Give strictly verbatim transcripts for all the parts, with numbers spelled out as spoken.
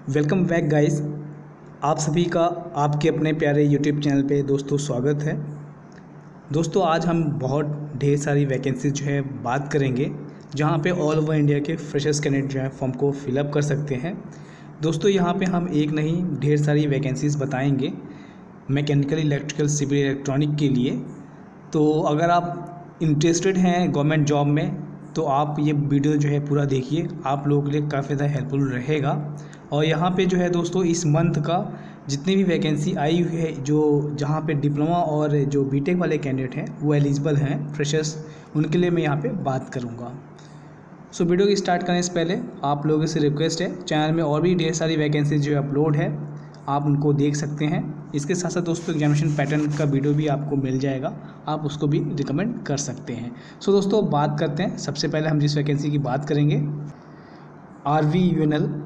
Welcome back guys. आप सभी का आपके अपने प्यारे यूट्यूब चैनल पे दोस्तों स्वागत है। दोस्तों आज हम बहुत ढेर सारी वैकेंसी जो है बात करेंगे, जहां पे ऑल ओवर इंडिया के फ्रेशर्स कैंडिडेट जो है फॉर्म को फिलअप कर सकते हैं। दोस्तों यहां पे हम एक नहीं ढेर सारी वैकेंसीज बताएंगे मैकेनिकल, इलेक्ट्रिकल, सिविल, इलेक्ट्रॉनिक के लिए। तो अगर आप इंटरेस्टेड हैं गवर्नमेंट जॉब में तो आप ये वीडियो जो है पूरा देखिए, आप लोगों के लिए काफ़ी ज़्यादा हेल्पफुल रहेगा। और यहाँ पे जो है दोस्तों इस मंथ का जितनी भी वैकेंसी आई हुई है, जो जहाँ पे डिप्लोमा और जो बीटेक वाले कैंडिडेट हैं वो एलिजिबल हैं फ्रेशर्स, उनके लिए मैं यहाँ पे बात करूँगा। सो वीडियो की स्टार्ट करने से पहले आप लोगों से रिक्वेस्ट है, चैनल में और भी ढेर सारी वैकेंसी जो अपलोड है आप उनको देख सकते हैं। इसके साथ साथ दोस्तों एग्जामिनेशन पैटर्न का वीडियो भी आपको मिल जाएगा, आप उसको भी रिकमेंड कर सकते हैं। सो दोस्तों बात करते हैं। सबसे पहले हम जिस वैकेंसी की बात करेंगे R V U N L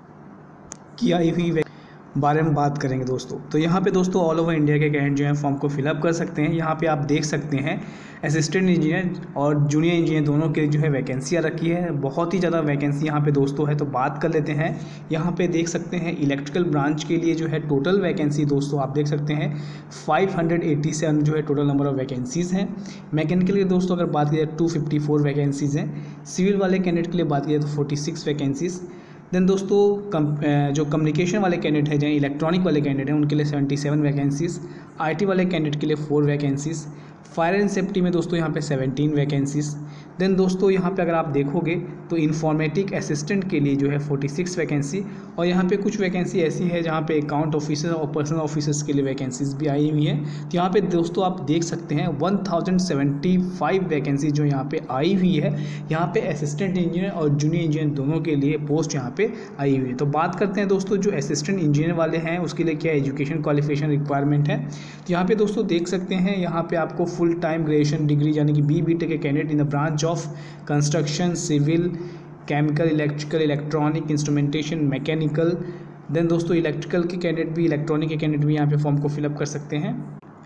की आई हुई बारे में बात करेंगे दोस्तों। तो यहाँ पे दोस्तों ऑल ओवर इंडिया के कैंडिडेट जो हैं फॉर्म को फिलअप कर सकते हैं। यहाँ पे आप देख सकते हैं असिस्टेंट इंजीनियर और जूनियर इंजीनियर दोनों के जो है वैकेंसियाँ रखी है। बहुत ही ज़्यादा वैकेंसी यहाँ पे दोस्तों है, तो बात कर लेते हैं। यहाँ पे देख सकते हैं इलेक्ट्रिकल ब्रांच के लिए जो है टोटल वैकेंसी दोस्तों आप देख सकते हैं फाइव हंड्रेड एट्टी सेवन जो है टोटल नंबर ऑफ वैकेंसीज़ हैं। मैकेनिकल के दोस्तों अगर बात की जाए टू फिफ्टी फोर वैकेंसीज़ हैं। सिविल वाले कैंडिडेट के लिए बात की जाए तो फोर्टी सिक्स वैकेंसीज़। देन दोस्तों कम जो कम्युनिकेशन वाले कैंडिडेट हैं, जैसे इलेक्ट्रॉनिक वाले कैंडिडेट हैं, उनके लिए सेवेंटी सेवन वैकेंसीज़। आईटी वाले कैंडिडेट के लिए four vacancies. Fire and safety में दोस्तों यहाँ पे सेवेंटीन वैकेंसीज़। देन दोस्तों यहाँ पे अगर आप देखोगे तो इन्फॉर्मेटिक असिस्टेंट के लिए जो है फोर्टी सिक्स वैकेंसी। और यहाँ पे कुछ वैकेंसी ऐसी है जहाँ पे अकाउंट ऑफिसर और पर्सनल ऑफिसर्स के लिए वैकेंसीज भी आई हुई हैं। तो यहाँ पे दोस्तों आप देख सकते हैं one thousand seventy five vacancy जो यहाँ पे आई हुई है। यहाँ पे असिस्टेंट इंजीनियर और जूनियर इंजीनियर दोनों के लिए पोस्ट यहाँ पे आई हुई है। तो बात करते हैं दोस्तों जो असिस्टेंट इंजीनियर वाले हैं उसके लिए क्या एजुकेशन क्वालिफिकेशन रिक्वायरमेंट है। तो यहाँ पे दोस्तों देख सकते हैं यहाँ पे आपको फुल टाइम ग्रेजुएशन डिग्री यानी कि बी बी टेक के candidate in the branch of construction, civil, chemical, electrical, electronic, instrumentation, mechanical. Then दोस्तों इलेक्ट्रिकल के कैंडिडेट भी, इलेक्ट्रॉनिक के कैंडिडेट भी यहाँ पे फॉर्म को फिलअप कर सकते हैं।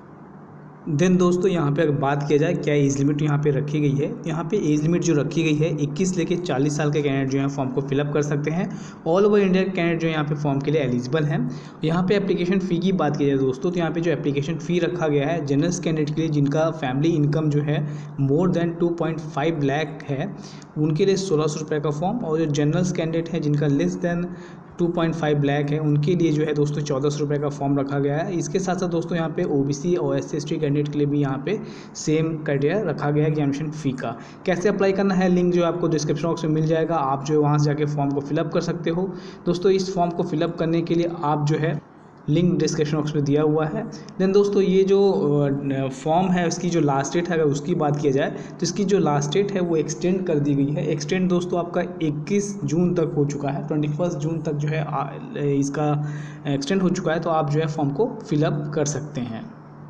देन दोस्तों यहाँ पे अगर बात किया जाए क्या एज लिमिट यहाँ पे रखी गई है, यहाँ पे एज लिमिट जो रखी गई है इक्कीस लेके चालीस साल के कैंडिडेट जो है फॉर्म को फिलअप कर सकते हैं। ऑल ओवर इंडिया के कैंडिडेट जो यहाँ पे फॉर्म के लिए एलिजिबल हैं। यहाँ पे एप्लीकेशन फ़ी की बात की जाए दोस्तों तो यहाँ पे जो एप्लीकेशन फ़ी रखा गया है जनरल कैंडिडेट के लिए जिनका फैमिली इनकम जो है more than two point five lakh है उनके लिए सोलह सौ रुपये का फॉर्म। और जो जनरल कैंडिडेट है जिनका less than two point five lakh है उनके लिए जो है दोस्तों चौदह सौ रुपये का फॉर्म रखा गया है। इसके साथ साथ दोस्तों यहाँ पे ओबीसी और S C S T candidate के लिए भी यहाँ पे सेम क्राइटेरिया रखा गया है एग्जामिनेशन फ़ी का। कैसे अप्लाई करना है लिंक जो आपको डिस्क्रिप्शन बॉक्स में मिल जाएगा, आप जो है वहाँ से जाके फॉर्म को फिलअप कर सकते हो। दोस्तों इस फॉर्म को फिलअप करने के लिए आप जो है लिंक डिस्क्रिप्शन बॉक्स में दिया हुआ है। देन दोस्तों ये जो फॉर्म है उसकी जो लास्ट डेट है अगर उसकी बात किया जाए तो इसकी जो लास्ट डेट है वो एक्सटेंड कर दी गई है। एक्सटेंड दोस्तों आपका इक्कीस जून तक हो चुका है, इक्कीस जून तक जो है इसका एक्सटेंड हो चुका है। तो आप जो है फॉर्म को फिलअप कर सकते हैं।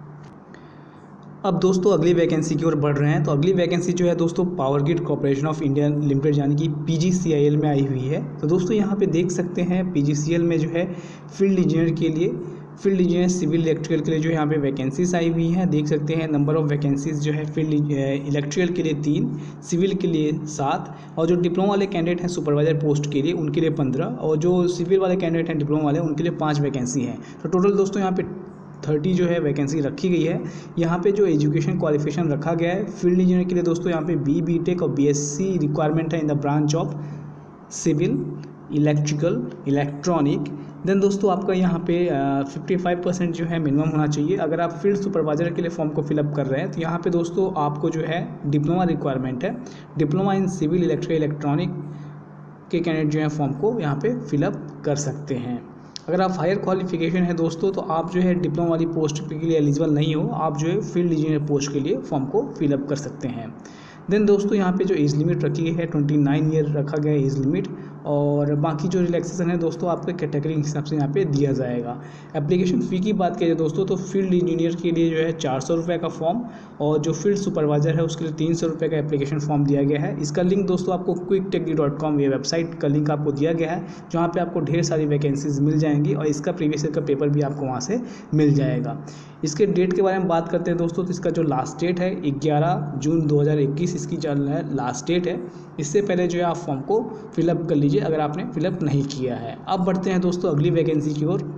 अब दोस्तों अगली वैकेंसी की ओर बढ़ रहे हैं। तो अगली वैकेंसी जो है दोस्तों power grid corporation of India limited यानी कि P G C I L में आई हुई है। तो दोस्तों यहाँ पे देख सकते हैं पी जी सी एल में जो है फील्ड इंजीनियर के लिए, फील्ड इंजीनियर सिविल इलेक्ट्रिकल के लिए जो है यहाँ पे वैकेंसीज आई हुई हैं। देख सकते हैं नंबर ऑफ वैकेंसीज जो है फील्ड इलेक्ट्रिकल के लिए तीन, सिविल के लिए सात, और जो डिप्लोमा वाले कैंडिडेट हैं सुपरवाइजर पोस्ट के लिए उनके लिए पंद्रह, और जो सिविल वाले कैंडिडेट हैं डिप्लोमा वाले उनके लिए पाँच वैकेंसी हैं। तो टोटल दोस्तों यहाँ पे थर्टी जो है वैकेंसी रखी गई है। यहाँ पे जो एजुकेशन क्वालिफिकेशन रखा गया है फील्ड इंजीनियर के लिए दोस्तों यहाँ पे बी बी टेक और बी एस सी रिक्वायरमेंट है in the branch of civil, electrical, electronic. Then दोस्तों आपका यहाँ पे फिफ्टी फाइव परसेंट जो है मिनिमम होना चाहिए। अगर आप फील्ड सुपरवाइजर के लिए फॉर्म को फिलअप कर रहे हैं तो यहाँ पे दोस्तों आपको जो है डिप्लोमा रिक्वायरमेंट है। Diploma in civil, electrical, electronic के कैंडिडेट जो है फॉर्म को यहाँ पे फिलअप कर सकते हैं। अगर आप हायर क्वालिफिकेशन है दोस्तों तो आप जो है डिप्लोमा वाली पोस्ट के लिए एलिजिबल नहीं हो, आप जो है फील्ड इंजीनियर पोस्ट के लिए फॉर्म को फिलअप कर सकते हैं। देन दोस्तों यहाँ पे जो एज लिमिट रखी गई है ट्वेंटी नाइन ईयर रखा गया है एज लिमिट, और बाकी जो रिलैक्सेशन है दोस्तों आपके कैटेगरी के हिसाब से यहाँ पे दिया जाएगा। एप्लीकेशन फ़ी की बात करें दोस्तों तो फील्ड इंजीनियर के लिए जो है चार सौ रुपये का फॉर्म, और जो फील्ड सुपरवाइजर है उसके लिए तीन सौ रुपये का एप्लीकेशन फॉर्म दिया गया है। इसका लिंक दोस्तों आपको क्विक टेक डॉट कॉम ये वेबसाइट का लिंक आपको दिया गया है, जहाँ पर आपको ढेर सारी वैकेंसीज मिल जाएंगी और इसका प्रीवियस ईयर का पेपर भी आपको वहाँ से मिल जाएगा। इसके डेट के बारे में बात करते हैं दोस्तों तो इसका जो लास्ट डेट है ग्यारह जून दो हज़ार इक्कीस इसकी चल रहा है लास्ट डेट है। इससे पहले जो है आप फॉर्म को फिलअप कर लीजिए। लीजिए अगर आपने फिलअप नहीं किया है। अब बढ़ते हैं दोस्तों अगली वैकेंसी की ओर।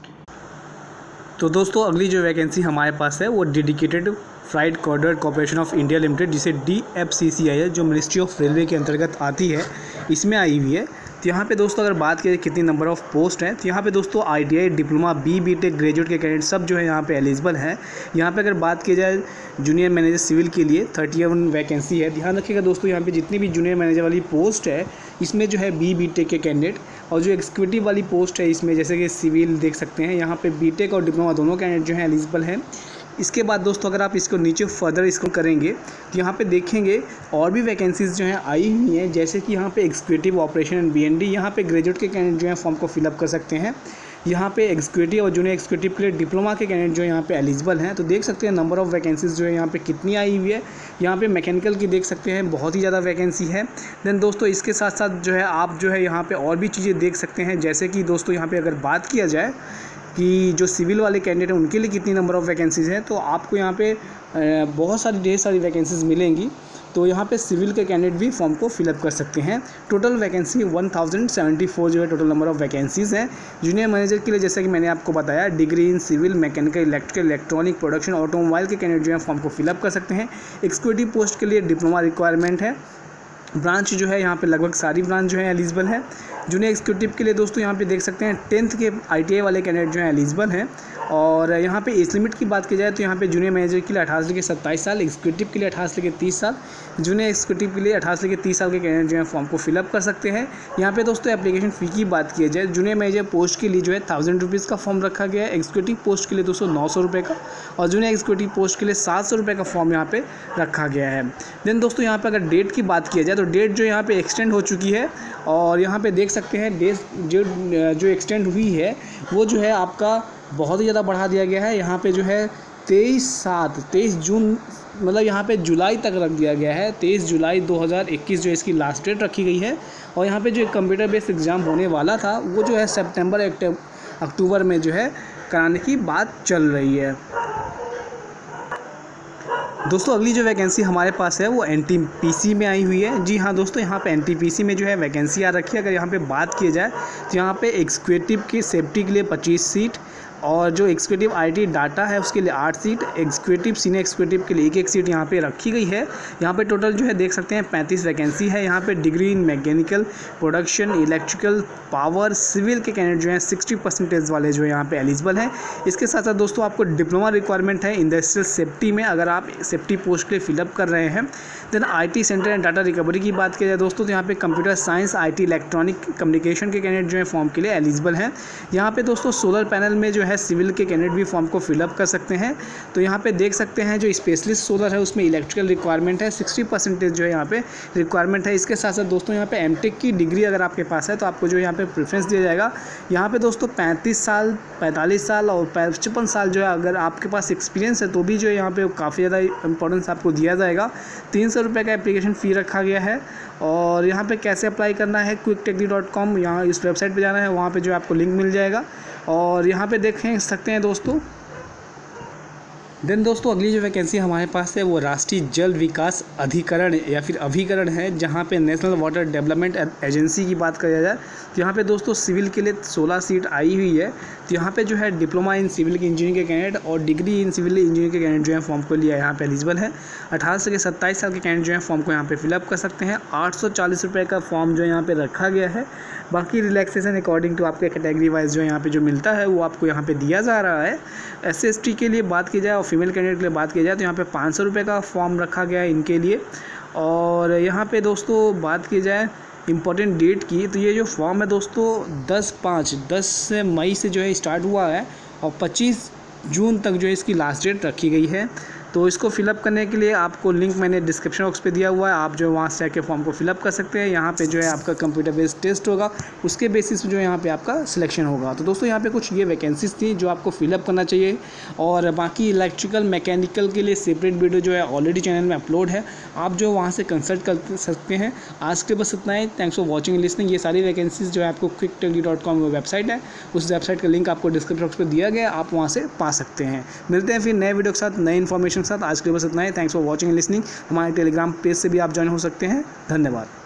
तो दोस्तों अगली जो वैकेंसी हमारे पास है वो dedicated freight corridor corporation of India limited, जिसे D F C C I है, जो मिनिस्ट्री ऑफ रेलवे के अंतर्गत आती है, इसमें आई हुई है। तो यहाँ पे दोस्तों अगर बात करें कितनी नंबर ऑफ़ पोस्ट हैं, तो यहाँ पे दोस्तों I T I, diploma, B B tech graduate के कैंडिडेट सब जो है यहाँ पे एलिजिबल हैं। यहाँ पे अगर बात की जाए जूनियर मैनेजर सिविल के लिए थर्टी वन वैकेंसी है। ध्यान रखिएगा दोस्तों, यहाँ पे जितनी भी जूनियर मैनेजर वाली पोस्ट है इसमें जो है बी बी टेक के कैंडिडेट, और जो एग्जीक्यूटिव वाली पोस्ट है इसमें जैसे कि सिविल देख सकते हैं, यहाँ पे बी टेक और डिप्लोमा दोनों कैंडिडेट जो हैं एलिजिबल हैं। इसके बाद दोस्तों अगर आप इसको नीचे फर्दर स्क्रॉल करेंगे तो यहाँ पे देखेंगे और भी वैकेंसीज़ जो हैं आई हुई हैं, जैसे कि यहाँ पे executive operation and B N D, यहाँ पे ग्रेजुएट के कैंडिडेट जो हैं फॉर्म को फिलअप कर सकते हैं। यहाँ पे एग्जीक्यूटिव और जूनियर एग्जीक्यूटिव के लिए डिप्लोमा के कैंडिडेट जो यहाँ पे एलिजिबल हैं। तो देख सकते हैं नंबर ऑफ़ वैकेंसीज़ जो है यहाँ पे कितनी आई हुई है। यहाँ पे मैकेनिकल की देख सकते हैं बहुत ही ज़्यादा वैकेंसी है। देन दोस्तों इसके साथ साथ जो है आप जो है यहाँ पे और भी चीज़ें देख सकते हैं, जैसे कि दोस्तों यहाँ पे अगर बात किया जाए कि जो सिविल वाले कैंडिडेट हैं उनके लिए कितनी नंबर ऑफ़ वैकेंसीज़ हैं, तो आपको यहाँ पे बहुत सारी ढेर सारी वैकेंसीज़ मिलेंगी। तो यहाँ पे सिविल के कैंडिडेट भी फॉर्म को फिलअप कर सकते हैं। Total vacancy one thousand seventy four जो है टोटल नंबर ऑफ़ वैकेंसीज़ हैं। जूनियर मैनेजर के लिए जैसा कि मैंने आपको बताया, degree in civil, mechanical, electrical, electronic, production, automobile के कैंडिडेट जो है फॉर्म को फिलअप कर सकते हैं। एग्जीक्यूटिव पोस्ट के लिए डिप्लोमा रिक्वायरमेंट है। ब्रांच जो है यहाँ पे लगभग सारी ब्रांच जो है एलिजिबल है। जूनियर एग्जीक्यूटिव के लिए दोस्तों यहाँ पे देख सकते हैं टेंथ के आई टी आई वाले कैंडिडेट जो हैं एलिजिबल हैं। और यहाँ पे एज लिमिट की बात की जाए तो यहाँ पे जूनियर मैनेजर के लिए अठारह से लेकर सत्ताईस साल, एग्जीक्यूटिव के लिए अठारह से लेकर तीस साल, जूनियर एग्जीक्यूटिव के लिए अठारह से लेकर तीस साल के कैंडिडेट जो है फॉर्म को फिलअप कर सकते हैं। यहाँ पे दोस्तों एप्लीकेशन फ़ी की बात की जाए, जूनियर मैनेजर पोस्ट के लिए जो है थाउजेंड रुपीज़ का फॉर्म रखा गया है, एग्जीक्यूटिव पोस्ट के लिए दोस्तों नौ सौ रुपये का, और जूनियर एग्जीक्यूटिव पोस्ट के लिए सात सौ रुपये का फॉर्म यहाँ पे रखा गया है। देन दोस्तों यहाँ पे अगर डेट की बात की जाए तो डेट जो यहाँ पे एक्सटेंड हो चुकी है, और यहाँ पे देख सकते हैं डेट जो जो एक्सटेंड हुई है वो जो है आपका बहुत ही ज़्यादा बढ़ा दिया गया है। यहाँ पे जो है तेईस सात तेईस जून मतलब यहाँ पे जुलाई तक रख दिया गया है। तेईस जुलाई दो हज़ार इक्कीस जो इसकी लास्ट डेट रखी गई है। और यहाँ पे जो कंप्यूटर बेस्ड एग्ज़ाम होने वाला था वो जो है सितंबर अक्टूबर में जो है कराने की बात चल रही है। दोस्तों अगली जो वैकेंसी हमारे पास है वो एन टी पी सी में आई हुई है। जी हाँ दोस्तों, यहाँ पे एन टी पी सी में जो है वैकेंसी आ रखी है। अगर यहाँ पे बात की जाए तो यहाँ पे एग्जीक्यूटिव की सेफ्टी के लिए पच्चीस सीट, और जो एग्जीक्यूटिव आईटी डाटा है उसके लिए आठ सीट, एग्जीक्यूटिव सीनियर एग्जीक्यूटिव के लिए एक एक सीट यहाँ पे रखी गई है। यहाँ पे टोटल जो है देख सकते हैं पैंतीस वैकेंसी है। यहाँ पे degree in mechanical, production, electrical, power, civil के कैंडिडेट जो हैं सिक्सटी परसेंटेज वाले जो है यहाँ पे एलिजिबल हैं। इसके साथ साथ दोस्तों आपको डिप्लोमा रिक्वायरमेंट है इंडस्ट्रियल सेफ्टी में, अगर आप सेफ्टी पोस्ट के लिए फिलअप कर रहे हैं। Then IT centre and data recovery की बात की जाए दोस्तों तो यहाँ पे computer science, IT, electronic communication के कैंडिडेट जो है फॉर्म के लिए एलिजिबल हैं। यहाँ पे दोस्तों सोलर पैनल में जो है सिविल के कैंडिडेट भी फॉर्म को फिलअप कर सकते हैं। तो यहाँ पे देख सकते हैं जो स्पेशलिस्ट सोलर है उसमें इलेक्ट्रिकल रिक्वायरमेंट है, सिक्सटी परसेंटेज जो है यहाँ पे रिक्वायरमेंट है। इसके साथ साथ दोस्तों यहाँ पे एमटेक की डिग्री अगर आपके पास है तो आपको जो यहाँ पे प्रेफरेंस दिया जाएगा। यहाँ पे दोस्तों पैंतीस साल, पैंतालीस साल और पचपन साल जो है अगर आपके पास एक्सपीरियंस है तो भी जो है यहाँ पे काफ़ी ज़्यादा इंपॉर्टेंस आपको दिया जाएगा। तीन सौ रुपये का एप्लीकेशन फ़ी रखा गया है। और यहाँ पे कैसे अप्लाई करना है, क्विक टेक्निक डॉट कॉम, यहाँ इस वेबसाइट पे जाना है, वहाँ पे जो आपको लिंक मिल जाएगा। और यहाँ पे देख सकते हैं दोस्तों। देन दोस्तों अगली जो वैकेंसी हमारे पास है वो राष्ट्रीय जल विकास अधिकरण या फिर अभिकरण है, जहाँ पे नेशनल वाटर डेवलपमेंट एजेंसी की बात करी जाए तो यहाँ पे दोस्तों सिविल के लिए सोलह सीट आई हुई है। तो यहाँ पे जो है डिप्लोमा इन सिविल इंजीनियरिंग के कैंडिडेट और डिग्री इन सिविल इंजीनियरिंग के कैंडिडेट जो है फॉर्म को लिया यहाँ पे एलिजिबल है। अठारह से सत्ताईस साल के कैंडिडेट जो है फॉर्म को यहाँ पे फिलअप कर सकते हैं। आठ सौ चालीस रुपये का फॉर्म जो है यहाँ पे रखा गया है। बाकी रिलैक्सेशन अकॉर्डिंग टू आपके कैटेगरी वाइज जो यहाँ पे जो मिलता है वो आपको यहाँ पे दिया जा रहा है। एस एस टी के लिए बात की जाए और फीमेल कैंडिडेट के लिए बात की जाए तो यहाँ पे पाँच सौ रुपये का फॉर्म रखा गया है इनके लिए। और यहाँ पे दोस्तों बात की जाए इम्पॉर्टेंट डेट की तो ये जो फॉर्म है दोस्तों दस पाँच दस मई से जो है स्टार्ट हुआ है और पच्चीस जून तक जो है इसकी लास्ट डेट रखी गई है। तो इसको फिलअप करने के लिए आपको लिंक मैंने डिस्क्रिप्शन बॉक्स पे दिया हुआ है, आप जो वहाँ से आके फॉर्म को फिलअप कर सकते हैं। यहाँ पे जो है आपका कंप्यूटर बेस्ड टेस्ट होगा, उसके बेसिस पे जो है यहाँ पे आपका सिलेक्शन होगा। तो दोस्तों यहाँ पे कुछ ये वैकेंसीज थी जो आपको फिलअप करना चाहिए। और बाकी इलेक्ट्रिकल मैकेनिकल के लिए सेपरेट वीडियो जो है ऑलरेडी चैनल में अपलोड है, आप जो वहाँ से कंसल्ट कर सकते हैं। आज के बस इतना ही। Thanks for watching listening. ये सारी वैकेंसीज जो है आपको quick technic dot com website है, उस वेबसाइट का लिंक आपको डिस्क्रिप्शन बॉक्स पर दिया गया, आप वहाँ से पा सकते हैं। मिलते हैं फिर नए वीडियो के साथ, नए इन्फॉर्मेशन के साथ। आज के बस इतना ही। Thanks for watching listening. हमारे टेलीग्राम पेज से भी आप ज्वाइन हो सकते हैं। धन्यवाद।